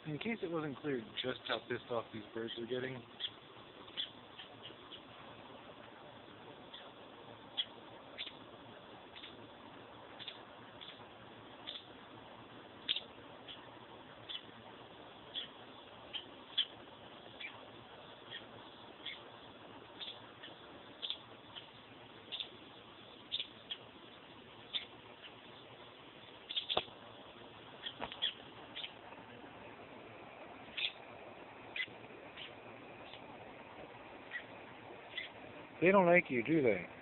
In case it wasn't clear just how pissed off these birds are getting, they don't like you, do they?